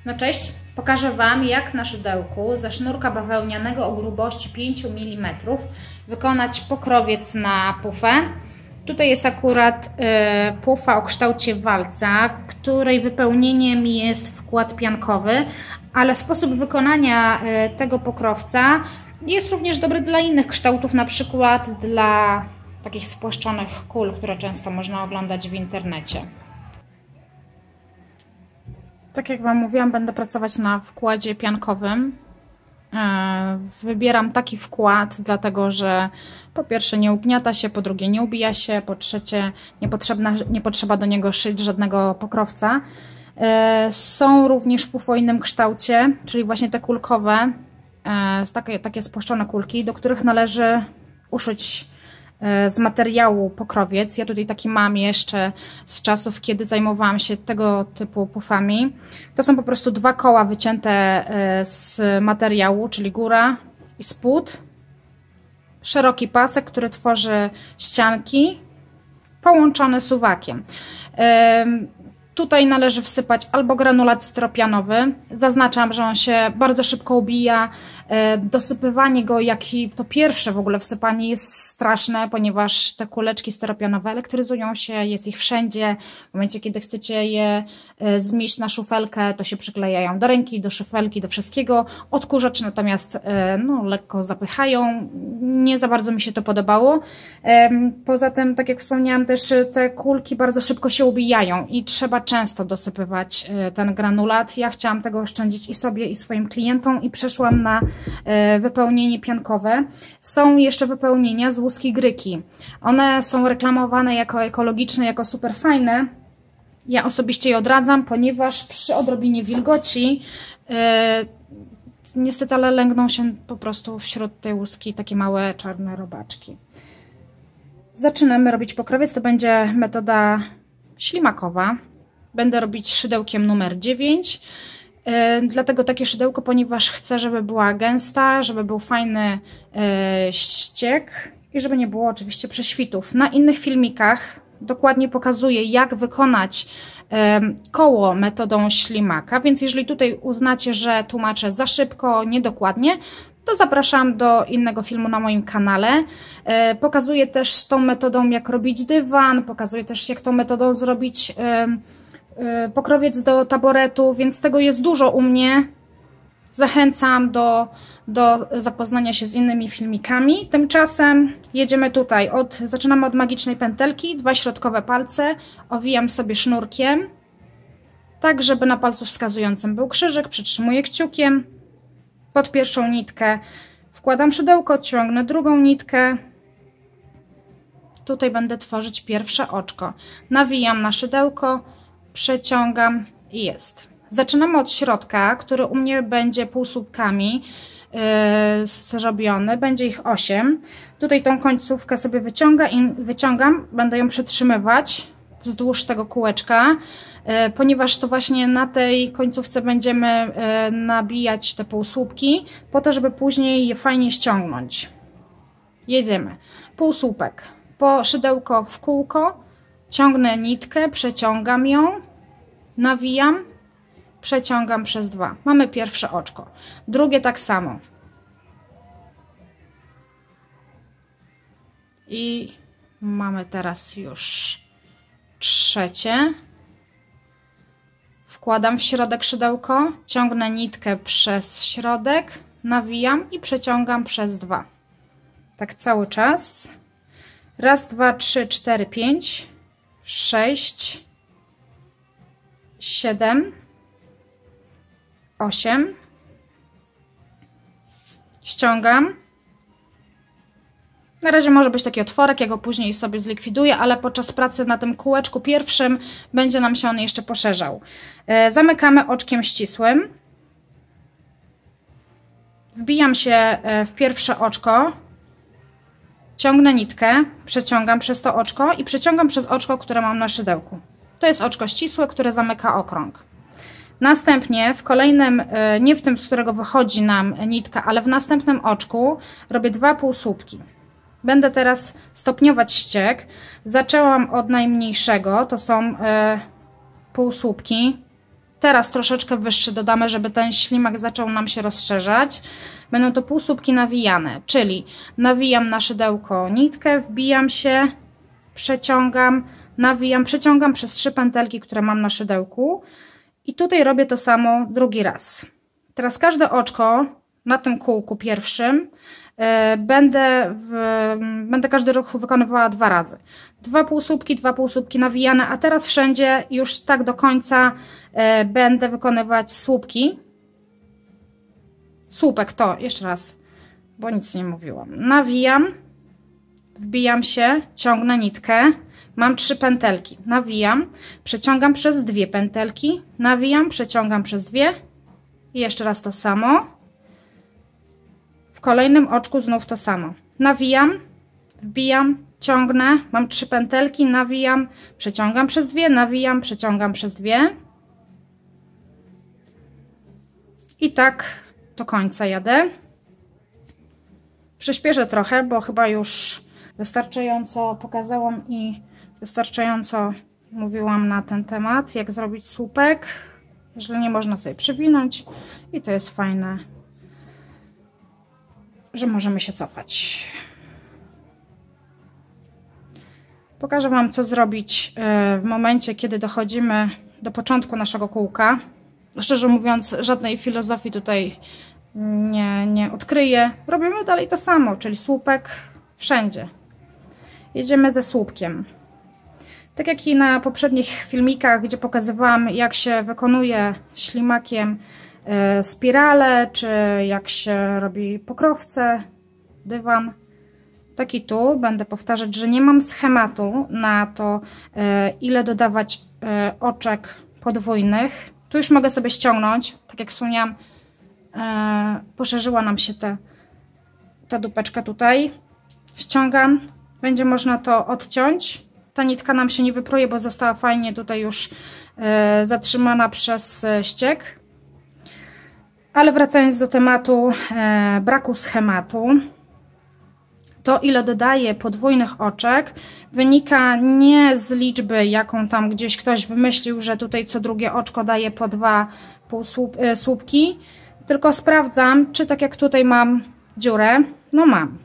No cześć, pokażę Wam, jak na szydełku ze sznurka bawełnianego o grubości 5 mm wykonać pokrowiec na pufę. Tutaj jest akurat pufa o kształcie walca, której wypełnieniem jest wkład piankowy, ale sposób wykonania tego pokrowca jest również dobry dla innych kształtów, na przykład dla takich spłaszczonych kul, które często można oglądać w internecie. Tak jak Wam mówiłam, będę pracować na wkładzie piankowym. Wybieram taki wkład, dlatego że po pierwsze nie ugniata się, po drugie nie ubija się, po trzecie nie potrzeba do niego szyć żadnego pokrowca. Są również pufy o innym kształcie, czyli właśnie te kulkowe, takie spłaszczone kulki, do których należy uszyć z materiału pokrowiec. Ja tutaj taki mam jeszcze z czasów, kiedy zajmowałam się tego typu pufami. To są po prostu dwa koła wycięte z materiału, czyli góra i spód. Szeroki pasek, który tworzy ścianki, połączone suwakiem. Tutaj należy wsypać albo granulat styropianowy. Zaznaczam, że on się bardzo szybko ubija. Dosypywanie go, jak i to pierwsze w ogóle wsypanie jest straszne, ponieważ te kuleczki styropianowe elektryzują się, jest ich wszędzie. W momencie, kiedy chcecie je zmieść na szufelkę, to się przyklejają do ręki, do szufelki, do wszystkiego. Odkurzacz natomiast no, lekko zapychają. Nie za bardzo mi się to podobało. Poza tym, tak jak wspomniałam, też te kulki bardzo szybko się ubijają i trzeba często dosypywać ten granulat. Ja chciałam tego oszczędzić i sobie, i swoim klientom i przeszłam na wypełnienie piankowe. Są jeszcze wypełnienia z łuski gryki. One są reklamowane jako ekologiczne, jako super fajne. Ja osobiście je odradzam, ponieważ przy odrobinie wilgoci niestety, ale lęgną się po prostu wśród tej łuski takie małe czarne robaczki. Zaczynamy robić pokrowiec. To będzie metoda ślimakowa. Będę robić szydełkiem numer 9. Dlatego takie szydełko, ponieważ chcę, żeby była gęsta, żeby był fajny ściek i żeby nie było oczywiście prześwitów. Na innych filmikach dokładnie pokazuję, jak wykonać koło metodą ślimaka, więc jeżeli tutaj uznacie, że tłumaczę za szybko, niedokładnie, to zapraszam do innego filmu na moim kanale. Pokazuję też tą metodą, jak robić dywan, pokazuję też, jak tą metodą zrobić pokrowiec do taboretu, więc tego jest dużo u mnie. Zachęcam do zapoznania się z innymi filmikami. Tymczasem jedziemy tutaj. Zaczynamy od magicznej pętelki, 2 środkowe palce, owijam sobie sznurkiem, tak żeby na palcu wskazującym był krzyżyk, przytrzymuję kciukiem, pod pierwszą nitkę wkładam szydełko, ciągnę drugą nitkę, tutaj będę tworzyć pierwsze oczko, nawijam na szydełko, przeciągam i jest. Zaczynamy od środka, który u mnie będzie półsłupkami zrobiony, będzie ich 8. Tutaj tą końcówkę sobie wyciągam, będę ją przytrzymywać wzdłuż tego kółeczka, ponieważ to właśnie na tej końcówce będziemy nabijać te półsłupki, po to, żeby później je fajnie ściągnąć. Jedziemy. Półsłupek, po szydełko w kółko, ciągnę nitkę, przeciągam ją, nawijam, przeciągam przez 2. Mamy pierwsze oczko. Drugie tak samo. I mamy teraz już trzecie. Wkładam w środek szydełko, ciągnę nitkę przez środek, nawijam i przeciągam przez 2. Tak cały czas. Raz, 2, 3, 4, 5, 6, 7, 8. Ściągam. Na razie może być taki otworek, ja go później sobie zlikwiduję, ale podczas pracy na tym kółeczku pierwszym będzie nam się on jeszcze poszerzał. Zamykamy oczkiem ścisłym. Wbijam się w pierwsze oczko. Ciągnę nitkę, przeciągam przez to oczko i przeciągam przez oczko, które mam na szydełku. To jest oczko ścisłe, które zamyka okrąg. Następnie w kolejnym, nie w tym, z którego wychodzi nam nitka, ale w następnym oczku robię 2 półsłupki. Będę teraz stopniować ściek. Zaczęłam od najmniejszego, to są półsłupki. Teraz troszeczkę wyższy dodamy, żeby ten ślimak zaczął nam się rozszerzać. Będą to półsłupki nawijane, czyli nawijam na szydełko nitkę, wbijam się, przeciągam, nawijam, przeciągam przez 3 pętelki, które mam na szydełku i tutaj robię to samo drugi raz. Teraz każde oczko na tym kółku pierwszym będę każdy ruch wykonywała 2 razy. 2 półsłupki nawijane, a teraz wszędzie już tak do końca będę wykonywać słupki. Słupek to, jeszcze raz, bo nic nie mówiłam. Nawijam, wbijam się, ciągnę nitkę, mam 3 pętelki, nawijam, przeciągam przez 2 pętelki, nawijam, przeciągam przez 2 i jeszcze raz to samo. W kolejnym oczku znów to samo. Nawijam, wbijam, ciągnę, mam 3 pętelki, nawijam, przeciągam przez 2, nawijam, przeciągam przez 2. I tak do końca jadę. Przyspieszę trochę, bo chyba już wystarczająco pokazałam i wystarczająco mówiłam na ten temat, jak zrobić słupek. Jeżeli nie, można sobie przywinąć i to jest fajne, że możemy się cofać. Pokażę Wam, co zrobić w momencie, kiedy dochodzimy do początku naszego kółka. Szczerze mówiąc, żadnej filozofii tutaj nie odkryję. Robimy dalej to samo, czyli słupek wszędzie. Jedziemy ze słupkiem. Tak jak i na poprzednich filmikach, gdzie pokazywałam, jak się wykonuje ślimakiem spirale, czy jak się robi pokrowce, dywan. Tak i tu będę powtarzać, że nie mam schematu na to, ile dodawać oczek podwójnych. Tu już mogę sobie ściągnąć, tak jak wspomniałam, poszerzyła nam się ta dupeczka tutaj. Ściągam, będzie można to odciąć. Ta nitka nam się nie wypruje, bo została fajnie tutaj już zatrzymana przez ściek. Ale wracając do tematu braku schematu, to ile dodaję podwójnych oczek wynika nie z liczby, jaką tam gdzieś ktoś wymyślił, że tutaj co drugie oczko daje po 2 słupki, tylko sprawdzam, czy tak jak tutaj mam dziurę, no mam.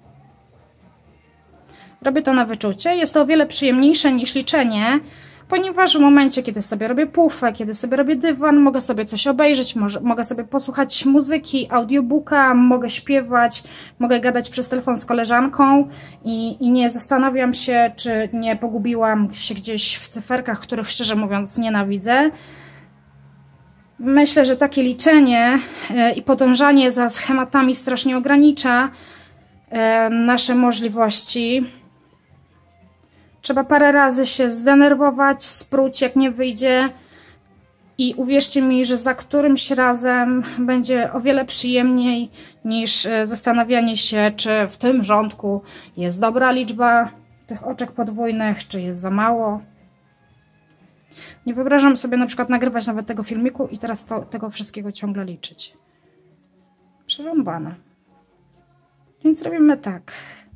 Robię to na wyczucie, jest to o wiele przyjemniejsze niż liczenie, ponieważ w momencie, kiedy sobie robię pufę, kiedy sobie robię dywan, mogę sobie coś obejrzeć, mogę sobie posłuchać muzyki, audiobooka, mogę śpiewać, mogę gadać przez telefon z koleżanką i nie zastanawiam się, czy nie pogubiłam się gdzieś w cyferkach, których szczerze mówiąc nienawidzę. Myślę, że takie liczenie i podążanie za schematami strasznie ogranicza nasze możliwości. Trzeba parę razy się zdenerwować, spróć jak nie wyjdzie i uwierzcie mi, że za którymś razem będzie o wiele przyjemniej niż zastanawianie się, czy w tym rządku jest dobra liczba tych oczek podwójnych, czy jest za mało. Nie wyobrażam sobie na przykład nagrywać nawet tego filmiku i teraz tego wszystkiego ciągle liczyć. Przerąbane. Więc robimy tak.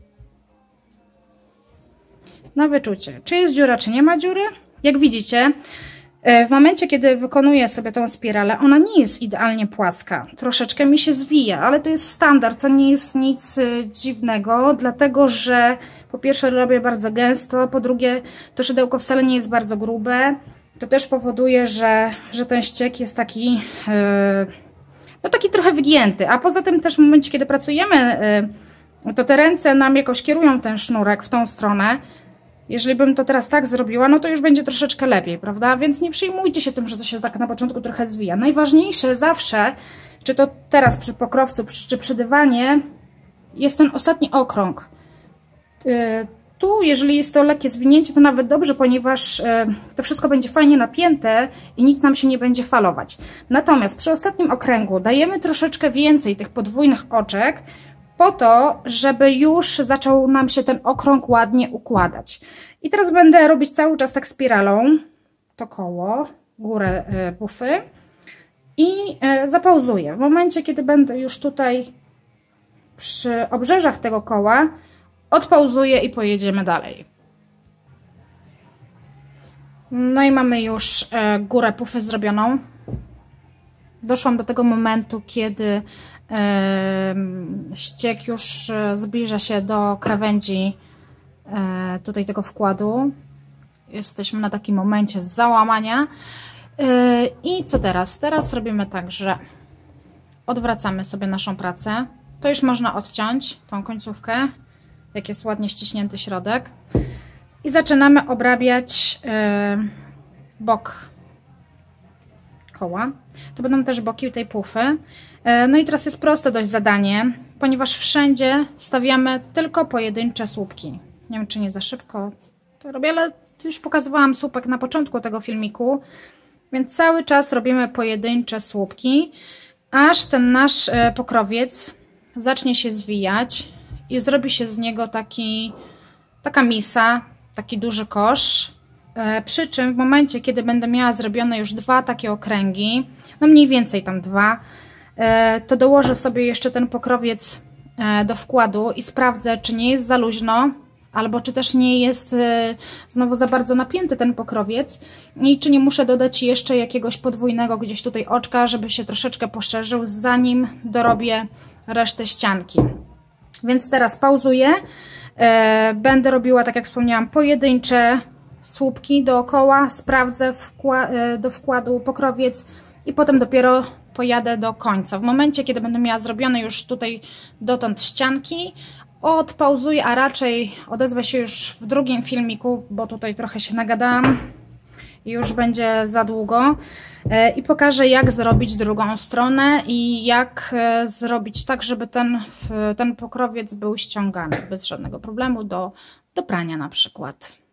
Na wyczucie. Czy jest dziura, czy nie ma dziury? Jak widzicie, w momencie, kiedy wykonuję sobie tą spiralę, ona nie jest idealnie płaska. Troszeczkę mi się zwija, ale to jest standard, to nie jest nic dziwnego, dlatego że po pierwsze robię bardzo gęsto, po drugie to szydełko wcale nie jest bardzo grube. To też powoduje, że ten ściek jest taki, no taki trochę wygięty, a poza tym też w momencie, kiedy pracujemy, to te ręce nam jakoś kierują ten sznurek w tą stronę. Jeżeli bym to teraz tak zrobiła, no to już będzie troszeczkę lepiej, prawda? Więc nie przejmujcie się tym, że to się tak na początku trochę zwija. Najważniejsze zawsze, czy to teraz przy pokrowcu, czy przy dywanie, jest ten ostatni okrąg. Tu, jeżeli jest to lekkie zwinięcie, to nawet dobrze, ponieważ to wszystko będzie fajnie napięte i nic nam się nie będzie falować. Natomiast przy ostatnim okręgu dajemy troszeczkę więcej tych podwójnych oczek, po to, żeby już zaczął nam się ten okrąg ładnie układać. I teraz będę robić cały czas tak spiralą, to koło, górę pufy i zapauzuję. W momencie, kiedy będę już tutaj przy obrzeżach tego koła, odpauzuję i pojedziemy dalej. No i mamy już górę pufy zrobioną. Doszłam do tego momentu, kiedy ściek już zbliża się do krawędzi tutaj tego wkładu. Jesteśmy na takim momencie załamania. I co teraz? Teraz robimy tak, że odwracamy sobie naszą pracę. To już można odciąć, tą końcówkę, jak jest ładnie ściśnięty środek. I zaczynamy obrabiać bok koła. To będą też boki tej pufy. No i teraz jest proste dość zadanie, ponieważ wszędzie stawiamy tylko pojedyncze słupki. Nie wiem, czy nie za szybko to robię, ale już pokazywałam słupek na początku tego filmiku, więc cały czas robimy pojedyncze słupki, aż ten nasz pokrowiec zacznie się zwijać i zrobi się z niego taka misa, taki duży kosz. Przy czym w momencie, kiedy będę miała zrobione już 2 takie okręgi, no mniej więcej tam 2, to dołożę sobie jeszcze ten pokrowiec do wkładu i sprawdzę, czy nie jest za luźno, albo czy też nie jest znowu za bardzo napięty ten pokrowiec i czy nie muszę dodać jeszcze jakiegoś podwójnego gdzieś tutaj oczka, żeby się troszeczkę poszerzył, zanim dorobię resztę ścianki. Więc teraz pauzuję. Będę robiła, tak jak wspomniałam, pojedyncze słupki dookoła, sprawdzę do wkładu pokrowiec i potem dopiero pojadę do końca. W momencie, kiedy będę miała zrobione już tutaj dotąd ścianki, odpauzuję, a raczej odezwę się już w drugim filmiku, bo tutaj trochę się nagadałam i już będzie za długo, i pokażę, jak zrobić drugą stronę i jak zrobić tak, żeby ten pokrowiec był ściągany bez żadnego problemu do prania na przykład.